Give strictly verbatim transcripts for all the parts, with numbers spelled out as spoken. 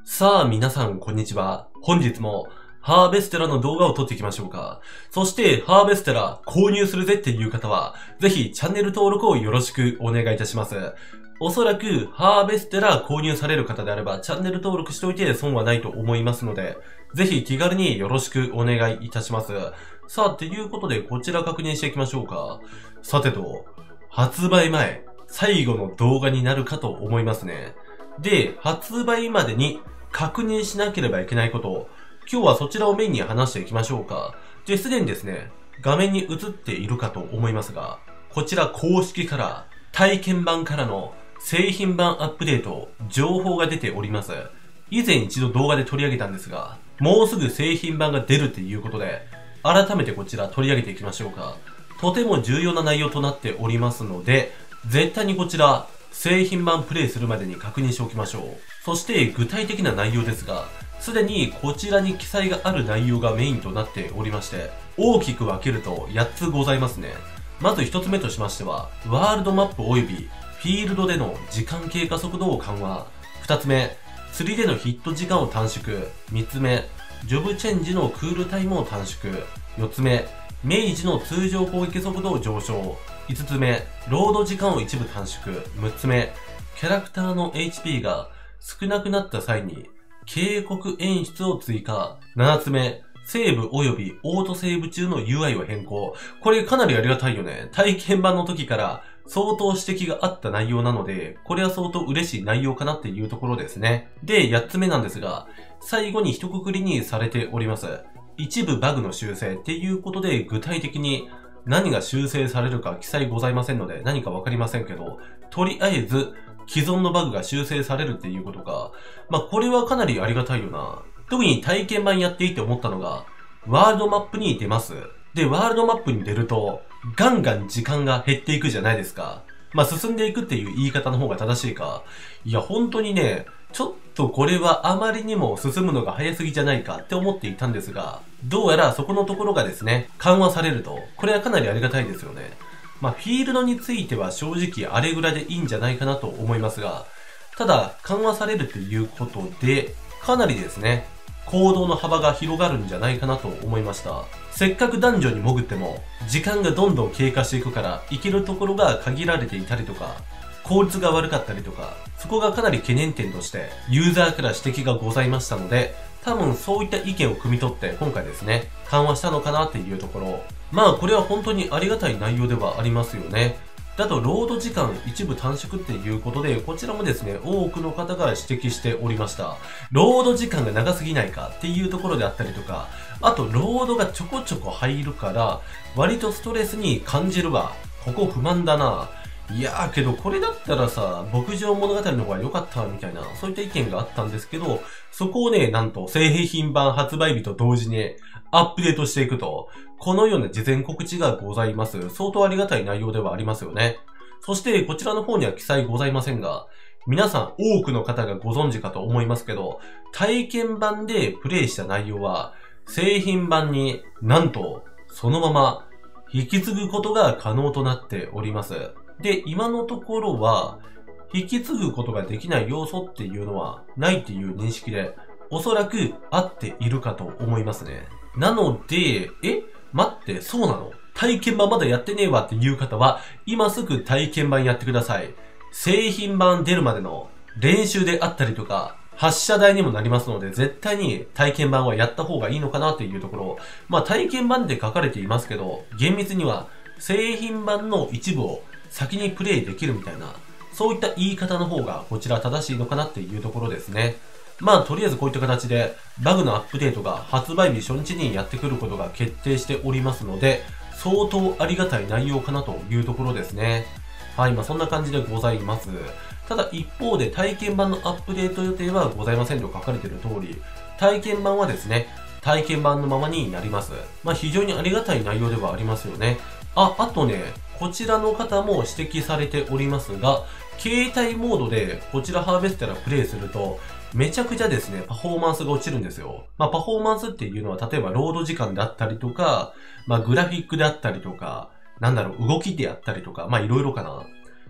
さあ皆さんこんにちは。本日もハーベステラの動画を撮っていきましょうか。そしてハーベステラ購入するぜっていう方は、ぜひチャンネル登録をよろしくお願いいたします。おそらくハーベステラ購入される方であればチャンネル登録しておいて損はないと思いますので、ぜひ気軽によろしくお願いいたします。さあ、ということでこちら確認していきましょうか。さてと、発売前、最後の動画になるかと思いますね。で、発売までに確認しなければいけないことを、今日はそちらをメインに話していきましょうか。で、すでにですね、画面に映っているかと思いますが、こちら公式から体験版からの製品版アップデート、情報が出ております。以前一度動画で取り上げたんですが、もうすぐ製品版が出るっていうことで、改めてこちら取り上げていきましょうか。とても重要な内容となっておりますので、絶対にこちら、製品版プレイするまでに確認しておきましょう。そして具体的な内容ですが、すでにこちらに記載がある内容がメインとなっておりまして、大きく分けるとやっつございますね。まずひとつめとしましては、ワールドマップ及びフィールドでの時間経過速度を緩和。ふたつめ、釣りでのヒット時間を短縮。みっつめ、ジョブチェンジのクールタイムを短縮。よっつめ、明治の通常攻撃速度を上昇。いつつめ、ロード時間を一部短縮。むっつめ、キャラクターの エイチピー が少なくなった際に警告演出を追加。ななつめ、セーブ及びオートセーブ中の ユーアイ を変更。これかなりありがたいよね。体験版の時から相当指摘があった内容なので、これは相当嬉しい内容かなっていうところですね。で、やっつめなんですが、最後に一括りにされております。一部バグの修正っていうことで具体的に何が修正されるか記載ございませんので何かわかりませんけど、とりあえず既存のバグが修正されるっていうことか。まあこれはかなりありがたいよな。特に体験版やっていて思ったのが、ワールドマップに出ます。で、ワールドマップに出ると、ガンガン時間が減っていくじゃないですか。まあ進んでいくっていう言い方の方が正しいか。いや本当にね、ちょっとこれはあまりにも進むのが早すぎじゃないかって思っていたんですが、どうやらそこのところがですね、緩和されると、これはかなりありがたいですよね。まあフィールドについては正直あれぐらいでいいんじゃないかなと思いますが、ただ緩和されるということで、かなりですね、行動の幅が広がるんじゃないかなと思いました。せっかくダンジョンに潜っても、時間がどんどん経過していくから、行けるところが限られていたりとか、効率が悪かったりとか、そこがかなり懸念点として、ユーザーから指摘がございましたので、多分そういった意見を汲み取って、今回ですね、緩和したのかなっていうところ。まあこれは本当にありがたい内容ではありますよね。だと、ロード時間一部短縮っていうことで、こちらもですね、多くの方が指摘しておりました。ロード時間が長すぎないかっていうところであったりとか、あと、ロードがちょこちょこ入るから、割とストレスに感じるわ。ここ不満だな。いやーけどこれだったらさ、牧場物語の方が良かったみたいな、そういった意見があったんですけど、そこをね、なんと製品版発売日と同時にアップデートしていくと、このような事前告知がございます。相当ありがたい内容ではありますよね。そしてこちらの方には記載ございませんが、皆さん多くの方がご存知かと思いますけど、体験版でプレイした内容は、製品版になんとそのまま引き継ぐことが可能となっております。で、今のところは、引き継ぐことができない要素っていうのはないっていう認識で、おそらく合っているかと思いますね。なので、え待って、そうなの？体験版まだやってねえわっていう方は、今すぐ体験版やってください。製品版出るまでの練習であったりとか、発射台にもなりますので、絶対に体験版はやった方がいいのかなっていうところ。まあ体験版で書かれていますけど、厳密には製品版の一部を先にプレイできるみたいな、そういった言い方の方がこちら正しいのかなっていうところですね。まあとりあえずこういった形でバグのアップデートが発売日初日にやってくることが決定しておりますので、相当ありがたい内容かなというところですね。はい、まあそんな感じでございます。ただ一方で体験版のアップデート予定はございませんと書かれている通り、体験版はですね、体験版のままになります。まあ非常にありがたい内容ではありますよね。あ、あとね、こちらの方も指摘されておりますが、携帯モードでこちらハーベステラプレイすると、めちゃくちゃですね、パフォーマンスが落ちるんですよ。まあ、パフォーマンスっていうのは、例えばロード時間であったりとか、まあ、グラフィックであったりとか、なんだろう、動きであったりとか、まあ、いろいろかな。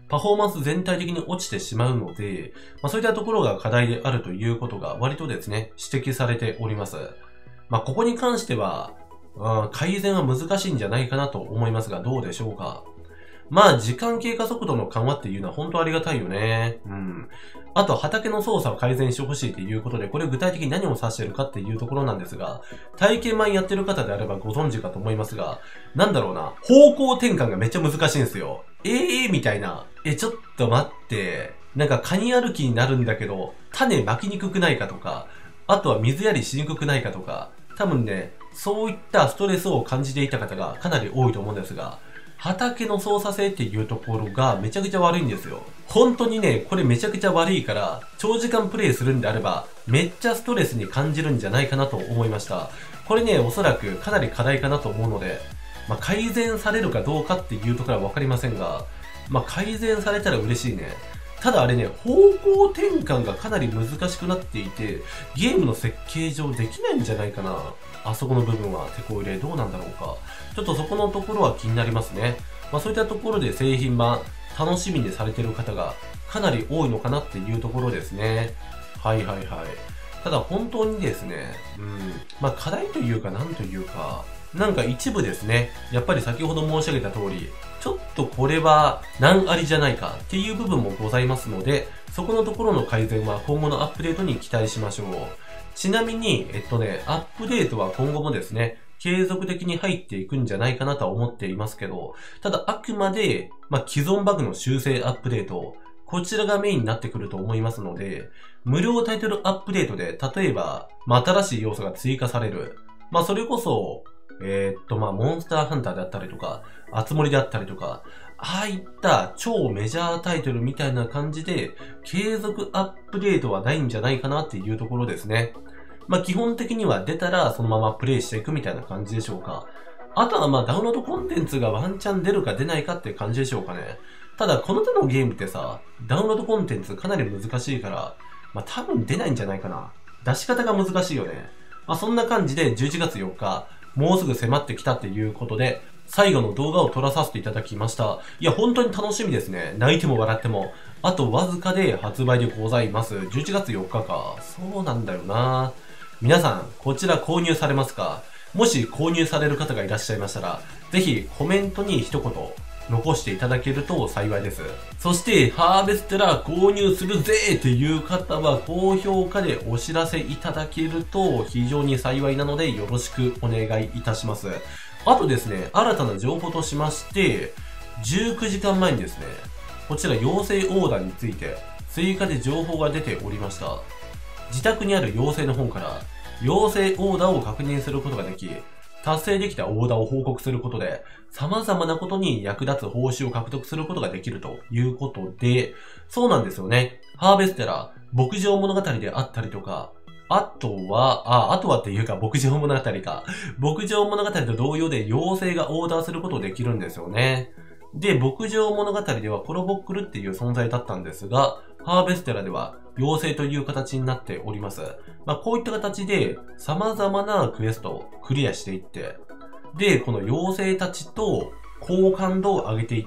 パフォーマンス全体的に落ちてしまうので、まあそういったところが課題であるということが割とですね、指摘されております。まあここに関しては、うん、改善は難しいんじゃないかなと思いますが、どうでしょうか。まあ、時間経過速度の緩和っていうのは本当ありがたいよね。うん。あと、畑の操作を改善してほしいということで、これ具体的に何を指しているかっていうところなんですが、体験版やってる方であればご存知かと思いますが、なんだろうな、方向転換がめっちゃ難しいんですよ。ええー、みたいな。え、ちょっと待って。なんかカニ歩きになるんだけど、種巻きにくくないかとか、あとは水やりしにくくないかとか、多分ね、そういったストレスを感じていた方がかなり多いと思うんですが、畑の操作性っていうところがめちゃくちゃ悪いんですよ。本当にね、これめちゃくちゃ悪いから、長時間プレイするんであれば、めっちゃストレスに感じるんじゃないかなと思いました。これね、おそらくかなり課題かなと思うので、まあ、改善されるかどうかっていうところはわかりませんが、まあ、改善されたら嬉しいね。ただあれね、方向転換がかなり難しくなっていて、ゲームの設計上できないんじゃないかな。あそこの部分は手こ入れどうなんだろうか。ちょっとそこのところは気になりますね。まあそういったところで製品版楽しみにされてる方がかなり多いのかなっていうところですね。はいはいはい。ただ本当にですね、うん、まあ課題というかなんというか、なんか一部ですね、やっぱり先ほど申し上げた通り、ちょっとこれは難ありじゃないかっていう部分もございますので、そこのところの改善は今後のアップデートに期待しましょう。ちなみに、えっとね、アップデートは今後もですね、継続的に入っていくんじゃないかなとは思っていますけど、ただあくまで、まあ、既存バグの修正アップデート、こちらがメインになってくると思いますので、無料タイトルアップデートで、例えば、まあ、新しい要素が追加される。まあ、それこそ、えー、っと、まあ、モンスターハンターであったりとか、あつ森であったりとか、ああいった超メジャータイトルみたいな感じで、継続アップデートはないんじゃないかなっていうところですね。まあ基本的には出たらそのままプレイしていくみたいな感じでしょうか。あとはまあダウンロードコンテンツがワンチャン出るか出ないかって感じでしょうかね。ただこの手のゲームってさ、ダウンロードコンテンツかなり難しいから、まあ多分出ないんじゃないかな。出し方が難しいよね。まあそんな感じでじゅういちがつよっか、もうすぐ迫ってきたっていうことで、最後の動画を撮らさせていただきました。いや、本当に楽しみですね。泣いても笑っても。あとわずかで発売でございます。じゅういちがつよっかか。そうなんだよな。皆さん、こちら購入されますか？もし購入される方がいらっしゃいましたら、ぜひコメントに一言残していただけると幸いです。そして、ハーベステラ購入するぜっていう方は高評価でお知らせいただけると非常に幸いなのでよろしくお願いいたします。あとですね、新たな情報としまして、じゅうくじかんまえにですね、こちら陽性オーダーについて追加で情報が出ておりました。自宅にある陽性の本から陽性オーダーを確認することができ、達成できたオーダーを報告することで、様々なことに役立つ報酬を獲得することができるということで、そうなんですよね。ハーベステラ、牧場物語であったりとか、あとは、あ、あとはっていうか、牧場物語か。牧場物語と同様で妖精がオーダーすることができるんですよね。で、牧場物語ではコロボックルっていう存在だったんですが、ハーベステラでは妖精という形になっております。まあ、こういった形で様々なクエストをクリアしていって、で、この妖精たちと好感度を上げていって、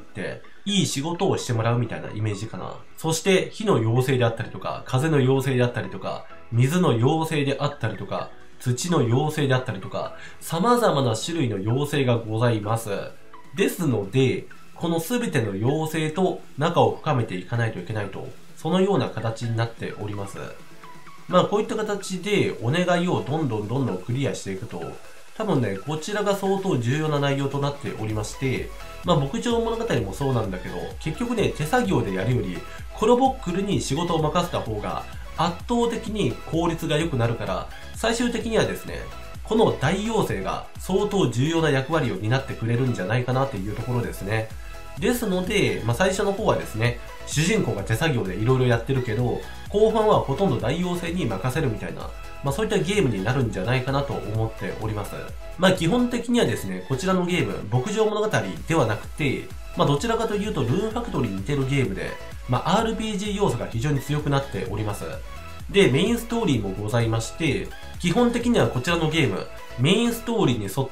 いい仕事をしてもらうみたいなイメージかな。そして、火の妖精であったりとか、風の妖精であったりとか、水の妖精であったりとか、土の妖精であったりとか、様々な種類の妖精がございます。ですので、この全ての妖精と仲を深めていかないといけないと、そのような形になっております。まあこういった形でお願いをどんどんどんどんクリアしていくと、多分ね、こちらが相当重要な内容となっておりまして、まあ牧場物語もそうなんだけど、結局ね、手作業でやるより、コロボックルに仕事を任せた方が圧倒的に効率が良くなるから、最終的にはですね、この大妖精が相当重要な役割を担ってくれるんじゃないかなっていうところですね。ですので、まあ、最初の方はですね、主人公が手作業で色々やってるけど、後半はほとんど大妖精に任せるみたいな、まあ、そういったゲームになるんじゃないかなと思っております。まあ、基本的にはですね、こちらのゲーム、牧場物語ではなくて、まあ、どちらかというと、ルーンファクトリーに似てるゲームで、まあ、アールピージー 要素が非常に強くなっております。で、メインストーリーもございまして、基本的にはこちらのゲーム、メインストーリーに沿って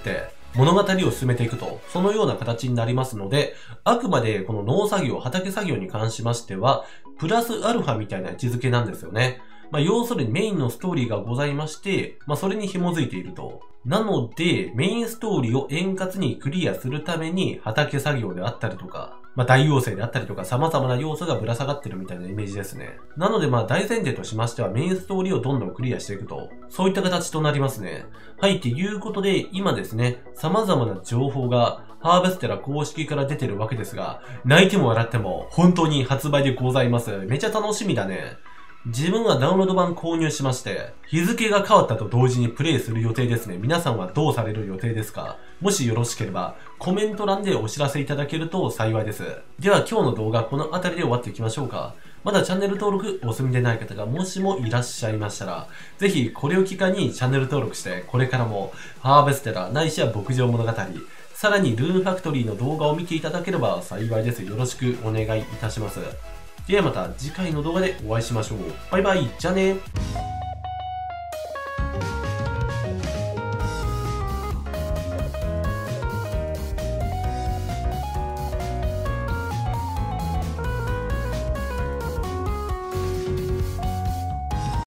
物語を進めていくと、そのような形になりますので、あくまでこの農作業、畑作業に関しましては、プラスアルファみたいな位置づけなんですよね。まあ、要するにメインのストーリーがございまして、まあ、それに紐づいていると。なので、メインストーリーを円滑にクリアするために、畑作業であったりとか、まあ、大妖精であったりとか、様々な要素がぶら下がってるみたいなイメージですね。なので、まあ、大前提としましては、メインストーリーをどんどんクリアしていくと、そういった形となりますね。はい、っていうことで、今ですね、様々な情報が、ハーベステラ公式から出てるわけですが、泣いても笑っても、本当に発売でございます。めちゃ楽しみだね。自分はダウンロード版購入しまして、日付が変わったと同時にプレイする予定ですね。皆さんはどうされる予定ですか？もしよろしければ、コメント欄でお知らせいただけると幸いです。では今日の動画この辺りで終わっていきましょうか。まだチャンネル登録お済みでない方がもしもいらっしゃいましたら、ぜひこれを機会にチャンネル登録して、これからもハーベステラないしは牧場物語、さらにルーンファクトリーの動画を見ていただければ幸いです。よろしくお願いいたします。ではまた次回の動画でお会いしましょう。バイバイ、じゃあね。